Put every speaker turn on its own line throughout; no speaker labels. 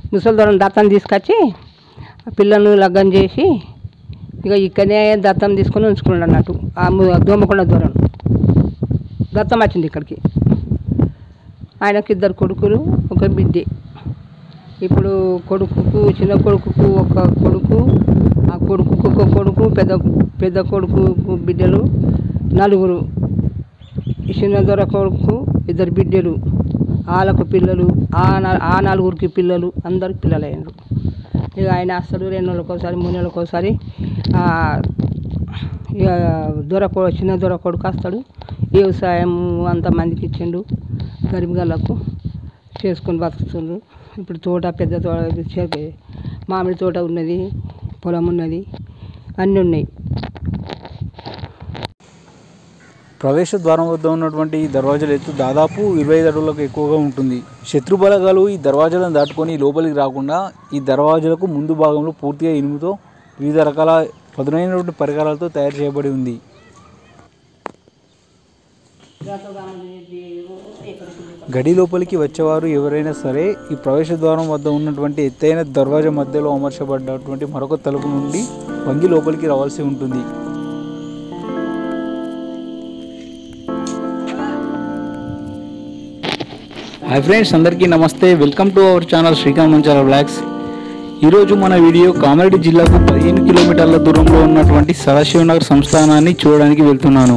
ముసలి దూరం దత్తం తీసుకొచ్చి పిల్లలను లగ్గం చేసి ఇక ఇక్కడనే దత్తం తీసుకొని ఉంచుకున్నాడు అన్నట్టు. ఆ దోమకొండ దూరం దత్తం వచ్చింది ఇక్కడికి. ఆయనకు 2 కొడుకులు 1 బిడ్డే. ఇప్పుడు కొడుకుకు చిన్న కొడుకుకు 1 కొడుకు, ఆ కొడుకుకు 1 కొడుకు, పెద్ద కొడుకు బిడ్డలు 4. ఈ చిన్న దొర కొడుకు 2 బిడ్డలు, వాళ్ళకు పిల్లలు, ఆ 4కి పిల్లలు, అందరికి పిల్లలు అయ్యారు. ఇక ఆయన అసలు 2 నెలలకు ఒకసారి 3 నెలలకు ఒకసారి ఇక చిన్న దొర కొడుకు వస్తాడు. వ్యవసాయం అంతమందికి ఇచ్చిండు, గరీబులకు చేసుకొని బతుకుతుండ్రు. ఇప్పుడు తోట పెద్ద తోట, మామిడి తోట ఉన్నది, పొలం ఉన్నది, అన్నీ ఉన్నాయి.
ప్రవేశ ద్వారం వద్ద ఉన్నటువంటి ఈ దర్వాజాల ఎత్తు దాదాపు 25 అడుగులకు ఎక్కువగా ఉంటుంది. శత్రు బలగాలు ఈ దర్వాజాలను దాటుకొని లోపలికి రాకుండా ఈ దర్వాజాలకు ముందు భాగంలో పూర్తిగా ఇనుముతో వివిధ రకాల పదునైనటువంటి పరికరాలతో తయారు చేయబడి ఉంది. గడి లోపలికి వచ్చేవారు ఎవరైనా సరే ఈ ప్రవేశ ద్వారం వద్ద ఉన్నటువంటి ఎత్తైన దర్వాజా మధ్యలో అమర్చబడ్డటువంటి మరొక తలుపు నుండి వంగి లోపలికి రావాల్సి ఉంటుంది. హాయ్ ఫ్రెండ్స్, అందరికీ నమస్తే. Welcome to our channel Srikanth Manchala blogs. ఈరోజు మన వీడియో కామారెడ్డి జిల్లాకు 15 కిలోమీటర్ల దూరంలో ఉన్నటువంటి సదాశివనగర్ సంస్థానాన్ని చూడడానికి వెళ్తున్నాను.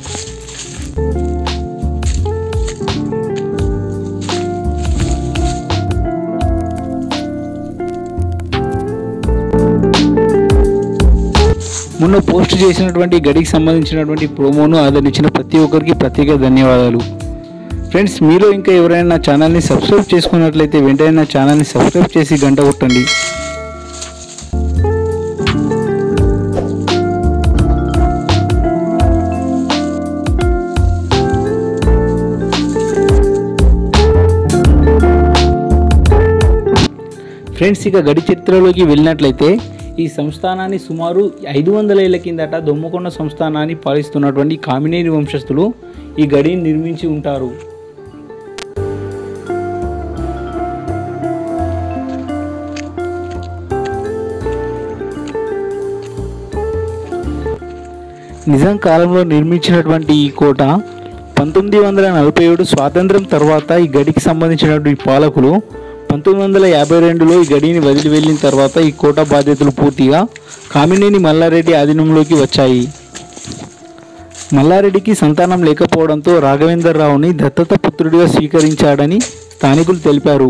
మొన్న పోస్ట్ చేసినటువంటి గడికి సంబంధించినటువంటి ప్రోమోను ఆదరించిన ప్రతి ఒక్కరికి ప్రత్యేక ధన్యవాదాలు. ఫ్రెండ్స్, మీలో ఇంకా ఎవరైనా నా ఛానల్ని సబ్స్క్రైబ్ చేసుకున్నట్లయితే వెంటనే నా ఛానల్ని సబ్స్క్రైబ్ చేసి గంట కొట్టండి. ఫ్రెండ్స్, ఇక గడి చరిత్రలోకి వెళ్ళినట్లయితే ఈ సంస్థానాన్ని సుమారు 500 ఏళ్ల కిందట దొమ్మకొండ సంస్థానాన్ని పాలిస్తున్నటువంటి కామినేని వంశస్థులు ఈ గడిని నిర్మించి ఉంటారు. నిజాం కాలంలో నిర్మించినటువంటి ఈ కోట 1947 స్వాతంత్రం తర్వాత ఈ గడికి సంబంధించినటువంటి పాలకులు 1952లో ఈ గడిని వదిలి వెళ్ళిన తర్వాత ఈ కోట బాధ్యతలు పూర్తిగా కామినేని మల్లారెడ్డి ఆధీనంలోకి వచ్చాయి. మల్లారెడ్డికి సంతానం లేకపోవడంతో రాఘవేంద్రరావుని దత్తత పుత్రుడిగా స్వీకరించాడని స్థానికులు తెలిపారు.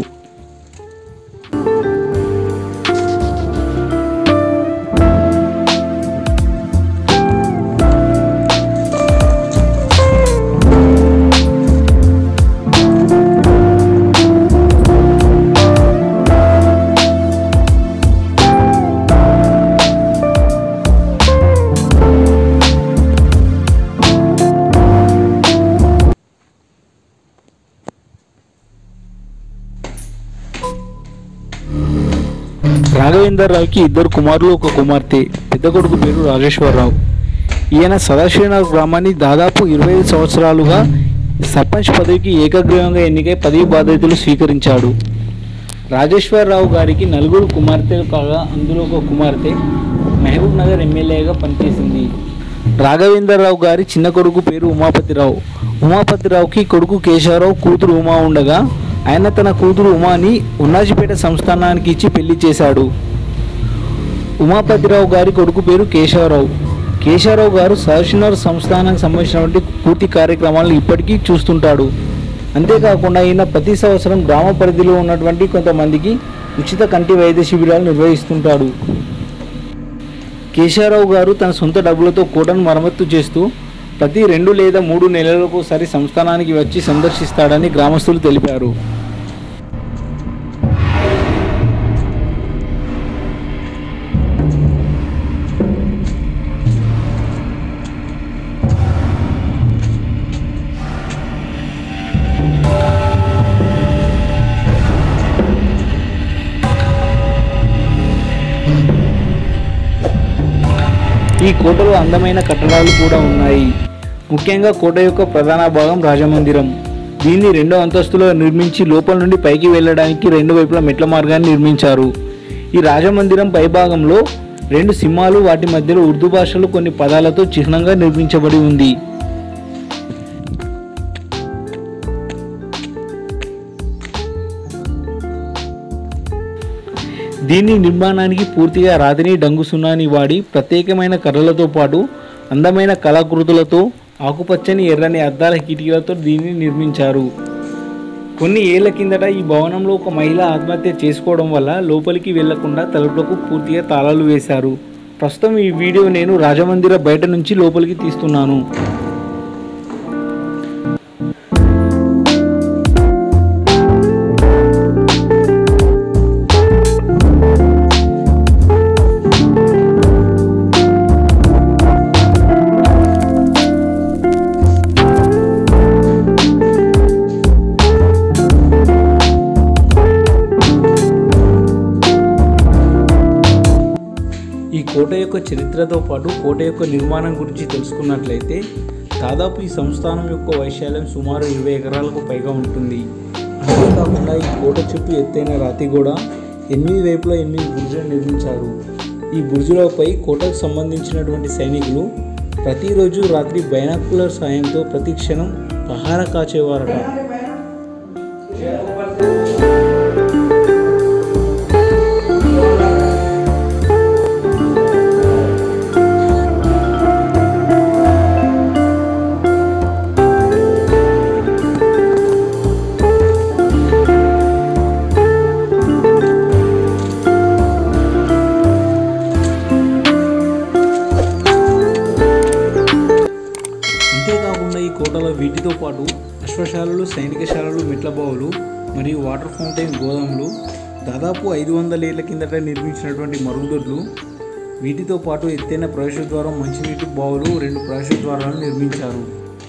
రాఘవేంద్రరావుకి 2 కుమారులు 1 కుమార్తె. పెద్ద కొడుకు పేరు రాజేశ్వరరావు. ఈయన సదాశివనగర్ గ్రామాన్ని దాదాపు 25 సంవత్సరాలుగా సర్పంచ్ పదవికి ఏకగ్రీవంగా ఎన్నికై పదవి బాధ్యతలు స్వీకరించాడు. రాజేశ్వరరావు గారికి 4 కుమార్తెలు కాగా అందులో 1 కుమార్తె మహబూబ్ నగర్ ఎమ్మెల్యేగా పనిచేసింది. రాఘవేంద్రరావు గారి చిన్న కొడుకు పేరు ఉమాపతిరావు. ఉమాపతిరావుకి కొడుకు కేశవరావు, కూతురు ఉమా ఉండగా ఆయన తన కూతురు ఉమాని ఉన్నాజిపేట సంస్థానానికి ఇచ్చి పెళ్లి చేశాడు. ఉమాపతిరావు గారి కొడుకు పేరు కేశవరావు. కేశవరావు గారు సదాశివనగర్ సంస్థానానికి సంబంధించినటువంటి పూర్తి కార్యక్రమాలను ఇప్పటికీ చూస్తుంటాడు. అంతేకాకుండా ఈయన ప్రతి సంవత్సరం గ్రామ పరిధిలో ఉన్నటువంటి కొంతమందికి ఉచిత కంటి వైద్య శిబిరాలు నిర్వహిస్తుంటాడు. కేశవరావు గారు తన సొంత డబ్బులతో కోటను మరమ్మతు చేస్తూ ప్రతి 2 లేదా 3 నెలలకు ఒకసారి సంస్థానానికి వచ్చి సందర్శిస్తాడని గ్రామస్తులు తెలిపారు. ఈ కోటలో అందమైన కట్టడాలు కూడా ఉన్నాయి. ముఖ్యంగా కోట యొక్క ప్రధాన భాగం రాజమందిరం. దీన్ని 2వ అంతస్తులో నిర్మించి లోపల నుండి పైకి వెళ్ళడానికి 2 వైపులా మెట్ల మార్గాన్ని నిర్మించారు. ఈ రాజమందిరం పైభాగంలో 2 సింహాలు, వాటి మధ్యలో ఉర్దూ భాషలో కొన్ని పదాలతో చిహ్నంగా నిర్మించబడి ఉంది. దీని నిర్మాణానికి పూర్తిగా రాతిని, డంగు సున్నాని వాడి ప్రత్యేకమైన కర్రలతో పాటు అందమైన కళాకృతులతో, ఆకుపచ్చని, ఎర్రని అద్దాల కిటికీలతో దీన్ని నిర్మించారు. కొన్ని ఏళ్ల కిందట ఈ భవనంలో ఒక మహిళ ఆత్మహత్య చేసుకోవడం వల్ల లోపలికి వెళ్లకుండా తలుపులకు పూర్తిగా తాళాలు వేశారు. ప్రస్తుతం ఈ వీడియో నేను రాజమందిర బయట నుంచి లోపలికి తీస్తున్నాను. ఈ కోట యొక్క చరిత్రతో పాటు కోట యొక్క నిర్మాణం గురించి తెలుసుకున్నట్లయితే దాదాపు ఈ సంస్థానం యొక్క వైశాల్యం సుమారు 20 ఎకరాలకు పైగా ఉంటుంది. అంతేకాకుండా ఈ కోట చుట్టూ ఎత్తైన రాతి గోడ, 8 వైపులా 8 బుర్జులు నిర్మించారు. ఈ బుర్జులపై కోటకు సంబంధించినటువంటి సైనికులు ప్రతిరోజు రాత్రి బైనాకులర్ సాయంతో ప్రతి క్షణం పహారా కాచేవారట. అంతేకాకుండా ఈ కోటలో వీటితో పాటు అశ్వశాలలు, సైనికశాలలు, మెట్ల బావులు మరియు వాటర్ ఫౌంటైన్ గోదాములు, దాదాపు 500 ఏళ్ల కిందట నిర్మించినటువంటి మరుగుదొడ్లు, వీటితో పాటు ఎత్తైన ప్రవేశ ద్వారం, మంచినీటి బావులు, 2 ప్రవేశ ద్వారాలను నిర్మించారు.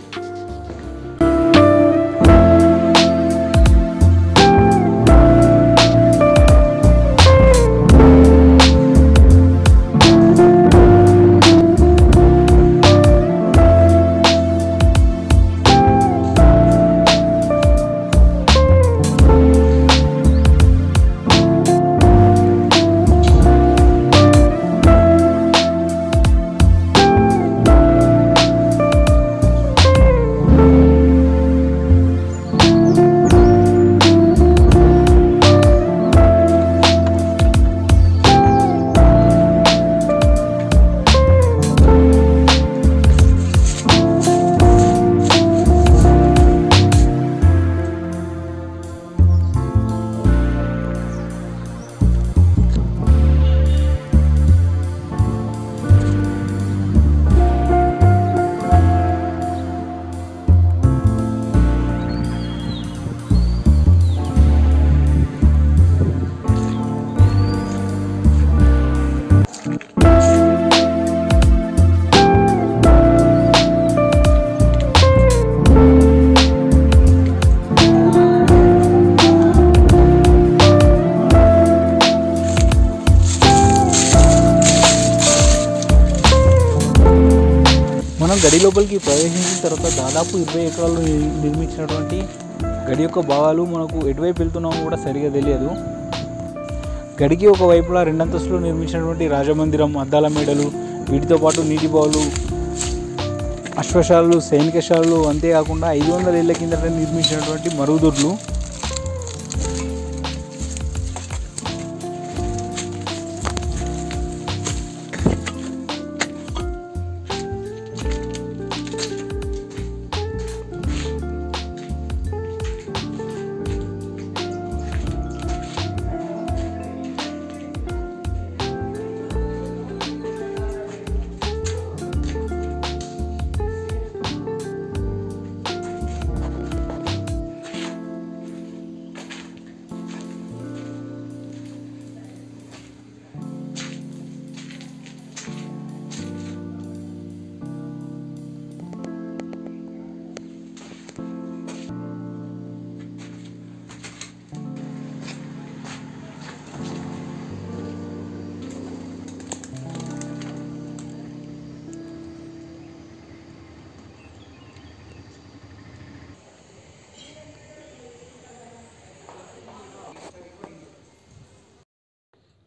మనం గడి లోపలికి ప్రవేశించిన తర్వాత దాదాపు 20 ఎకరాలు నిర్మించినటువంటి గడి యొక్క భాగాలు మనకు ఎటువైపు వెళ్తున్నామో కూడా సరిగా తెలియదు. గడికి ఒక వైపులా 2 అంతస్తులు నిర్మించినటువంటి రాజమందిరం, అద్దాల మేడలు, వీటితో పాటు నీటి బావులు, అశ్వశాలలు, సైనికశాలలు, అంతేకాకుండా 500 ఏళ్ల కిందట నిర్మించినటువంటి మరుగుదొడ్లు,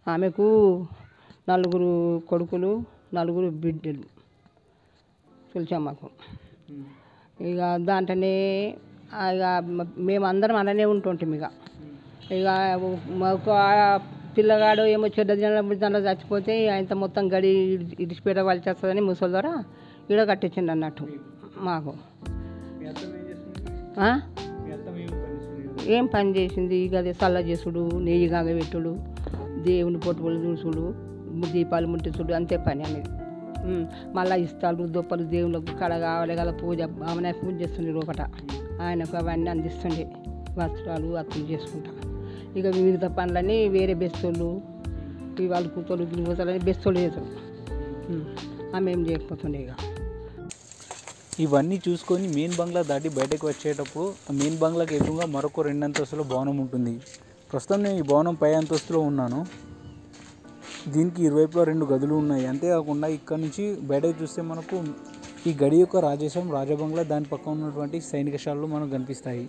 ఆమెకు 4 కొడుకులు 4 బిడ్డలు తెలుసా మాకు. ఇక దాంట్లోనే ఇక మేమందరం అలానే ఉంటుంటాం. ఇక మాకు పిల్లగాడు ఏమో చెడ్డ దాంట్లో చచ్చిపోతే ఆయనతో మొత్తం గడి ఇడిచిపెట్ట వాళ్ళు చేస్తుందని ముసలి ద్వారా ఈడ కట్టించండి అన్నట్టు మాకు. ఏం పని చేసింది ఇక అదే చల్ల చేసుడు, నెయ్యి కాగబెట్టుడు, దేవుని పొట్టులు చూసుడు, దీపాలు ముట్టించుడు, అంతే పని అనేది. మళ్ళీ ఇస్తాడు దొప్పలు దేవుళ్ళకు కడ కావాలి కదా, పూజ ఆమె పూజ చేస్తుండే లోపట ఆయనకు అవన్నీ అందిస్తుండే, వస్త్రాలు అత్తులు చేసుకుంటా. ఇక మిగతా పనులని వేరే బెస్తోళ్ళు వాళ్ళు కూతురు కూతురని బెస్తోళ్ళు చేస్తారు. ఆమె ఏం చేయకపోతుండే. ఇక
ఇవన్నీ చూసుకొని మెయిన్ బంగ్లా దాటి బయటకు వచ్చేటప్పుడు మెయిన్ బంగ్లాకి ఎదురుగా మరొక 2 అంతస్తుల భవనం ఉంటుంది. ప్రస్తుతం నేను ఈ భవనం పై అంతస్తులో ఉన్నాను. దీనికి ఇరువైపులా 2 గదులు ఉన్నాయి. అంతేకాకుండా ఇక్కడ నుంచి బయటకు చూస్తే మనకు ఈ గడి యొక్క రాజేశం రాజబంగ్లా, దాని పక్కన ఉన్నటువంటి సైనికశాలలు మనకు కనిపిస్తాయి.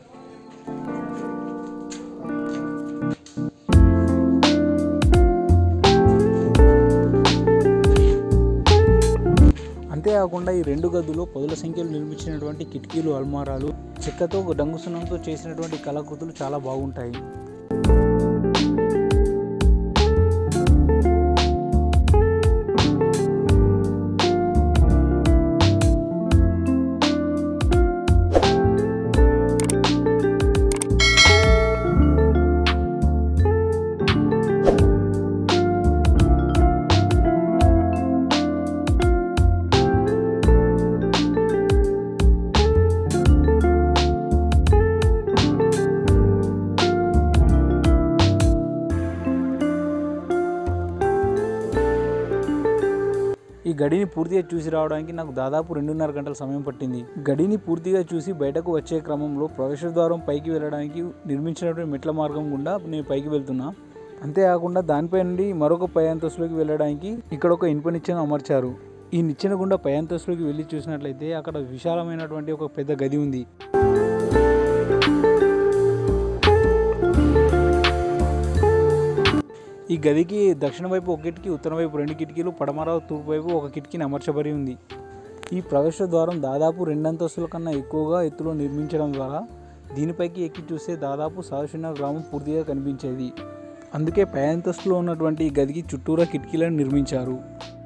అంతేకాకుండా ఈ 2 గదులు పదుల సంఖ్యలో నిర్మించినటువంటి కిటికీలు, అల్మారాలు, చెక్కతో డంగుసునంతో చేసినటువంటి కళాకృతులు చాలా బాగుంటాయి. ఈ గడిని పూర్తిగా చూసి రావడానికి నాకు దాదాపు 2.5 గంటల సమయం పట్టింది. గడిని పూర్తిగా చూసి బయటకు వచ్చే క్రమంలో ప్రవేశద్వారం పైకి వెళ్ళడానికి నిర్మించినటువంటి మెట్ల మార్గం గుండా నేను పైకి వెళ్తున్నా. అంతేకాకుండా దానిపై నుండి మరొక పై అంతస్తులోకి వెళ్ళడానికి ఇక్కడ ఒక ఇనుప నిచ్చెన అమర్చారు. ఈ నిచ్చెన గుండా పై అంతస్తులోకి వెళ్ళి చూసినట్లయితే అక్కడ విశాలమైనటువంటి ఒక పెద్ద గది ఉంది. ఈ గదికి దక్షిణ వైపు ఒక కిటికీ, ఉత్తరం వైపు 2 కిటికీలు, పడమర తూర్పు వైపు ఒక కిటికీని అమర్చబడి ఉంది. ఈ ప్రవేశ ద్వారం దాదాపు 2 అంతస్తుల కన్నా ఎక్కువగా ఎత్తులో నిర్మించడం ద్వారా దీనిపైకి ఎక్కి చూస్తే దాదాపు సదాశివనగర్ గ్రామం పూర్తిగా కనిపించేది. అందుకే పై అంతస్తులో ఉన్నటువంటి ఈ గదికి చుట్టూరా కిటికీలను నిర్మించారు.